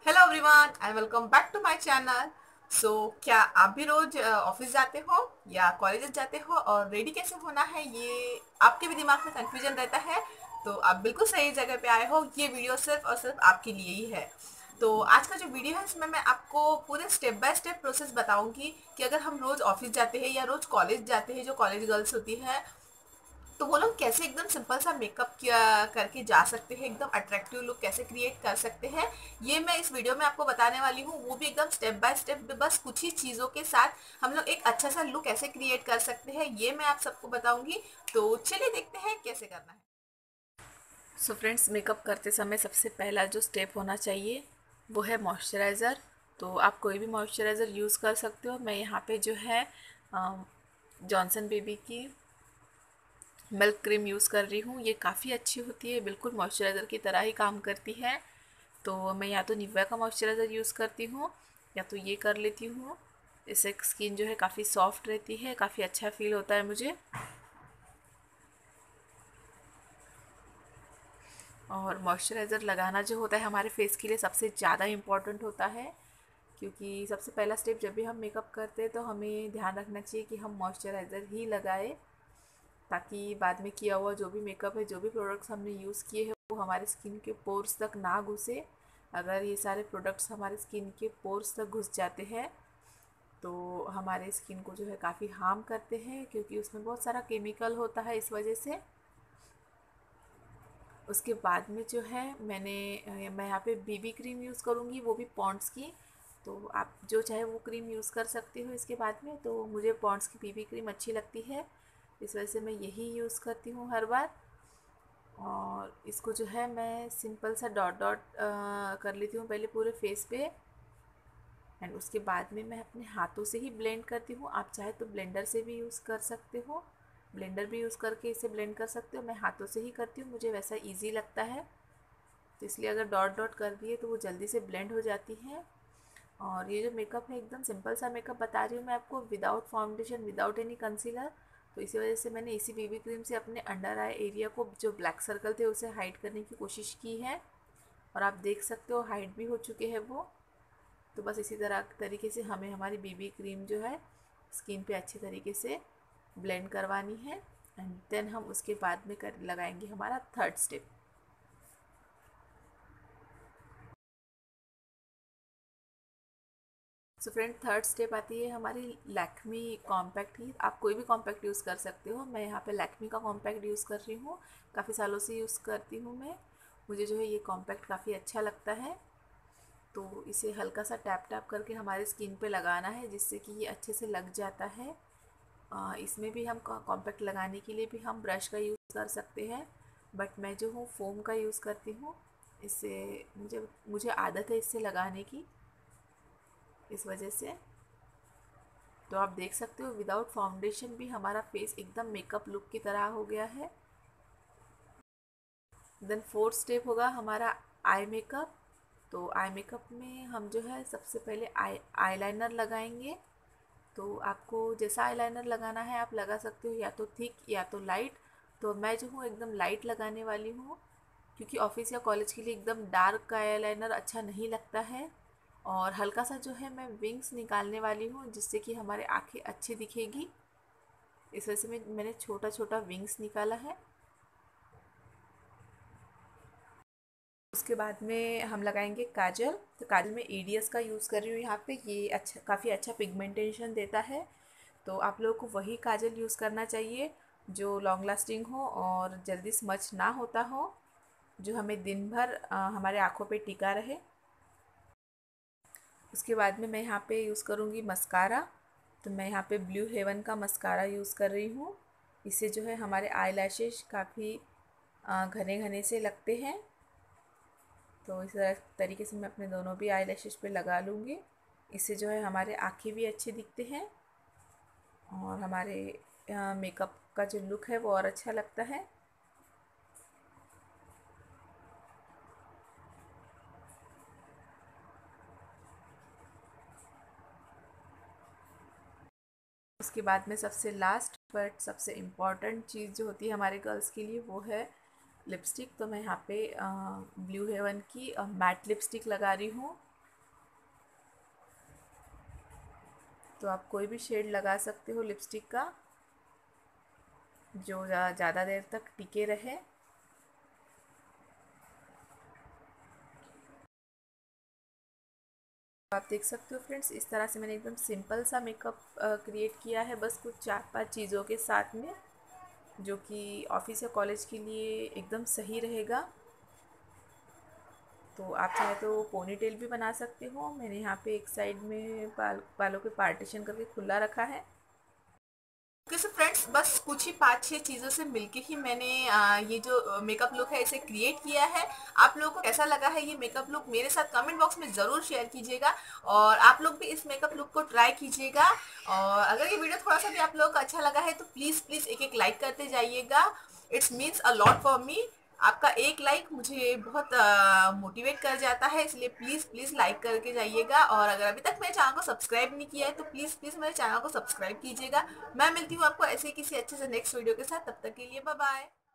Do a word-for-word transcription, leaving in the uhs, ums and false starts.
Hello everyone and welcome back to my channel. So क्या आप भी रोज ऑफिस जाते हो या कॉलेज जाते हो और रेडी कैसे होना है ये आपके भी दिमाग में कंफ्यूजन रहता है। तो आप बिल्कुल सही जगह पे आए हो। ये वीडियो सिर्फ और सिर्फ आपके लिए ही है। तो आज का जो वीडियो है इसमें मैं आपको पूरे स्टेप बाय स्टेप प्रोसेस बताऊंगी कि अगर हम रोज ऑफिस जाते हैं या रोज कॉलेज जाते हैं, जो कॉलेज गर्ल्स होती है, तो वो लोग कैसे एकदम सिंपल सा मेकअप किया करके जा सकते हैं, एकदम अट्रैक्टिव लुक कैसे क्रिएट कर सकते हैं। ये मैं इस वीडियो में आपको बताने वाली हूँ, वो भी एकदम स्टेप बाय स्टेप, बस कुछ ही चीज़ों के साथ हम लोग एक अच्छा सा लुक कैसे क्रिएट कर सकते हैं ये मैं आप सबको बताऊंगी। तो चलिए देखते हैं कैसे करना है। सो फ्रेंड्स, मेकअप करते समय सबसे पहला जो स्टेप होना चाहिए वो है मॉइस्चराइज़र। तो आप कोई भी मॉइस्चराइज़र यूज़ कर सकते हो। मैं यहाँ पे जो है जॉनसन बेबी की मिल्क क्रीम यूज़ कर रही हूँ। ये काफ़ी अच्छी होती है, बिल्कुल मॉइस्चराइज़र की तरह ही काम करती है। तो मैं या तो निविया का मॉइस्चराइज़र यूज़ करती हूँ या तो ये कर लेती हूँ। इससे स्किन जो है काफ़ी सॉफ्ट रहती है, काफ़ी अच्छा फील होता है मुझे। और मॉइस्चराइज़र लगाना जो होता है हमारे फेस के लिए सबसे ज़्यादा इम्पॉर्टेंट होता है, क्योंकि सबसे पहला स्टेप जब भी हम मेकअप करते हैं तो हमें ध्यान रखना चाहिए कि हम मॉइस्चराइज़र ही लगाएं, ताकि बाद में किया हुआ जो भी मेकअप है, जो भी प्रोडक्ट्स हमने यूज़ किए हैं वो हमारे स्किन के पोर्स तक ना घुसे। अगर ये सारे प्रोडक्ट्स हमारे स्किन के पोर्स तक घुस जाते हैं तो हमारे स्किन को जो है काफ़ी हार्म करते हैं, क्योंकि उसमें बहुत सारा केमिकल होता है इस वजह से। उसके बाद में जो है मैंने मैं यहाँ पे बीबी क्रीम यूज़ करूँगी, वो भी पॉन्ड्स की। तो आप जो चाहे वो क्रीम यूज़ कर सकते हो इसके बाद में। तो मुझे पॉन्ड्स की बीबी क्रीम अच्छी लगती है, इस वजह से मैं यही यूज़ करती हूँ हर बार। और इसको जो है मैं सिंपल सा डॉट डॉट कर लेती हूँ पहले पूरे फेस पे। एंड उसके बाद में मैं अपने हाथों से ही ब्लेंड करती हूँ। आप चाहे तो ब्लेंडर से भी यूज़ कर सकते हो, ब्लेंडर भी यूज़ करके इसे ब्लेंड कर सकते हो। मैं हाथों से ही करती हूँ, मुझे वैसा इजी लगता है। तो इसलिए अगर डॉट डॉट कर दिए तो वो जल्दी से ब्लेंड हो जाती है। और ये जो मेकअप है एकदम सिंपल सा मेकअप बता रही हूँ मैं आपको, without foundation, without any concealer. तो इसी वजह से मैंने इसी बीबी क्रीम से अपने अंडर आई एरिया को, जो ब्लैक सर्कल थे, उसे हाइड करने की कोशिश की है। और आप देख सकते हो हाइड भी हो चुके हैं वो। तो बस इसी तरह तरीके से हमें हमारी बीबी क्रीम जो है स्किन पे अच्छी तरीके से ब्लेंड करवानी है। एंड देन हम उसके बाद में कर लगाएंगे हमारा third step. So friend, third step आती है हमारी लैक्मी कॉम्पैक्ट की। आप कोई भी कॉम्पैक्ट यूज़ कर सकते हो। मैं यहाँ पे लैक्मी का कॉम्पैक्ट यूज़ कर रही हूँ, काफ़ी सालों से यूज़ करती हूँ मैं। मुझे जो है ये कॉम्पैक्ट काफ़ी अच्छा लगता है। तो इसे हल्का सा टैप टैप करके हमारे स्किन पे लगाना है, जिससे कि ये अच्छे से लग जाता है। आ, इसमें भी हम कॉम्पैक्ट लगाने के लिए भी हम ब्रश का यूज़ कर सकते हैं, बट मैं जो हूँ फोम का यूज़ करती हूँ। इससे मुझे मुझे आदत है इससे लगाने की, इस वजह से। तो आप देख सकते हो विदाउट फाउंडेशन भी हमारा फेस एकदम मेकअप लुक की तरह हो गया है। देन फोर्थ स्टेप होगा हमारा आई मेकअप। तो आई मेकअप में हम जो है सबसे पहले आई आईलाइनर लगाएंगे। तो आपको जैसा आईलाइनर लगाना है आप लगा सकते हो, या तो थिक या तो लाइट। तो मैं जो हूँ एकदम लाइट लगाने वाली हूँ, क्योंकि ऑफिस या कॉलेज के लिए एकदम डार्क का आईलाइनर अच्छा नहीं लगता है। और हल्का सा जो है मैं विंग्स निकालने वाली हूँ, जिससे कि हमारे आँखें अच्छी दिखेगी। इस वजह से मैं मैंने छोटा छोटा विंग्स निकाला है। उसके बाद में हम लगाएंगे काजल। तो काजल में एडीएस का यूज़ कर रही हूँ यहाँ पे। ये अच्छा, काफ़ी अच्छा पिगमेंटेशन देता है। तो आप लोगों को वही काजल यूज़ करना चाहिए जो लॉन्ग लास्टिंग हो और जल्दी स्मच ना होता हो, जो हमें दिन भर अ, हमारे आँखों पे टिका रहे। उसके बाद में मैं यहाँ पे यूज़ करूँगी मस्कारा। तो मैं यहाँ पे ब्लू हेवन का मस्कारा यूज़ कर रही हूँ। इससे जो है हमारे आई लैशेज काफ़ी घने घने से लगते हैं। तो इस तरीके से मैं अपने दोनों भी आई लैशेज पे लगा लूँगी। इससे जो है हमारे आँखें भी अच्छे दिखते हैं और हमारे मेकअप का जो लुक है वो और अच्छा लगता है। उसके बाद में सबसे लास्ट बट सबसे इम्पॉर्टेंट चीज़ जो होती है हमारे गर्ल्स के लिए, वो है लिपस्टिक। तो मैं यहाँ पे ब्लू हेवन की मैट लिपस्टिक लगा रही हूँ। तो आप कोई भी शेड लगा सकते हो लिपस्टिक का जो ज़्यादा देर तक टिके रहे। आप देख सकते हो फ्रेंड्स, इस तरह से मैंने एकदम सिंपल सा मेकअप क्रिएट किया है, बस कुछ चार पांच चीज़ों के साथ में, जो कि ऑफिस या कॉलेज के लिए एकदम सही रहेगा। तो आप चाहे तो पोनी टेल भी बना सकते हो। मैंने यहाँ पे एक साइड में बाल बालों के पार्टीशन करके खुला रखा है। ओके सो फ्रेंड्स, बस कुछ ही पाँच छह चीज़ों से मिलके ही मैंने आ, ये जो मेकअप लुक है इसे क्रिएट किया है। आप लोगों को कैसा लगा है ये मेकअप लुक, मेरे साथ कमेंट बॉक्स में ज़रूर शेयर कीजिएगा और आप लोग भी इस मेकअप लुक को ट्राई कीजिएगा। और अगर ये वीडियो थोड़ा सा भी आप लोगों को अच्छा लगा है तो प्लीज़ प्लीज़ एक एक लाइक करते जाइएगा। It's means a lot for me. आपका एक लाइक मुझे बहुत मोटिवेट कर जाता है, इसलिए प्लीज़ प्लीज़ लाइक करके जाइएगा। और अगर अभी तक मेरे चैनल को सब्सक्राइब नहीं किया है तो प्लीज़ प्लीज़ मेरे चैनल को सब्सक्राइब कीजिएगा। मैं मिलती हूँ आपको ऐसे ही किसी अच्छे से नेक्स्ट वीडियो के साथ, तब तक के लिए बाय बाय।